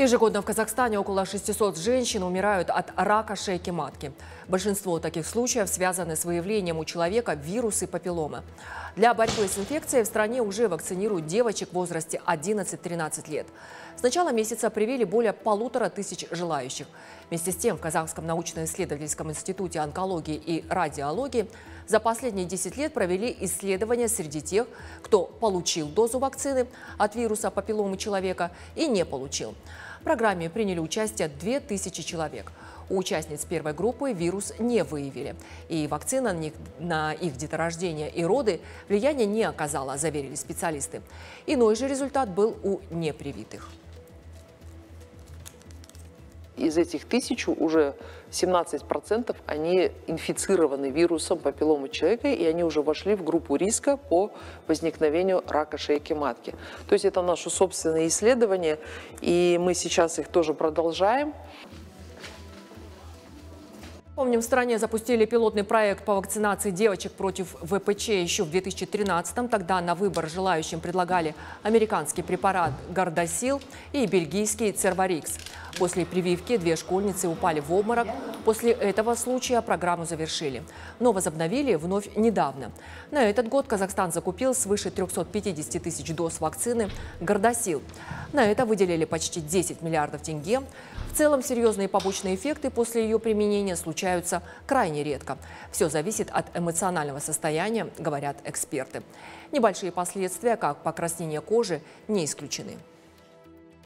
Ежегодно в Казахстане около 600 женщин умирают от рака шейки матки. Большинство таких случаев связаны с выявлением у человека вируса папилломы. Для борьбы с инфекцией в стране уже вакцинируют девочек в возрасте 11-13 лет. С начала месяца привили более 1500 желающих. Вместе с тем в Казахском научно-исследовательском институте онкологии и радиологии за последние 10 лет провели исследования среди тех, кто получил дозу вакцины от вируса папилломы человека и не получил. В программе приняли участие 2000 человек. У участниц первой группы вирус не выявили. И вакцина на их деторождение и роды влияния не оказала, заверили специалисты. Иной же результат был у непривитых. Из этих 1000 уже 17% они инфицированы вирусом папилломы человека, и они уже вошли в группу риска по возникновению рака шейки матки. То есть это наше собственное исследование, и мы сейчас их тоже продолжаем. Помним, в стране запустили пилотный проект по вакцинации девочек против ВПЧ еще в 2013-м. Тогда на выбор желающим предлагали американский препарат Гардасил и бельгийский Церварикс. После прививки 2 школьницы упали в обморок. После этого случая программу завершили. Но возобновили вновь недавно. На этот год Казахстан закупил свыше 350 тысяч доз вакцины Гардасил. На это выделили почти 10 миллиардов тенге. В целом серьезные побочные эффекты после ее применения случаются крайне редко. Все зависит от эмоционального состояния, говорят эксперты. Небольшие последствия, как покраснение кожи, не исключены.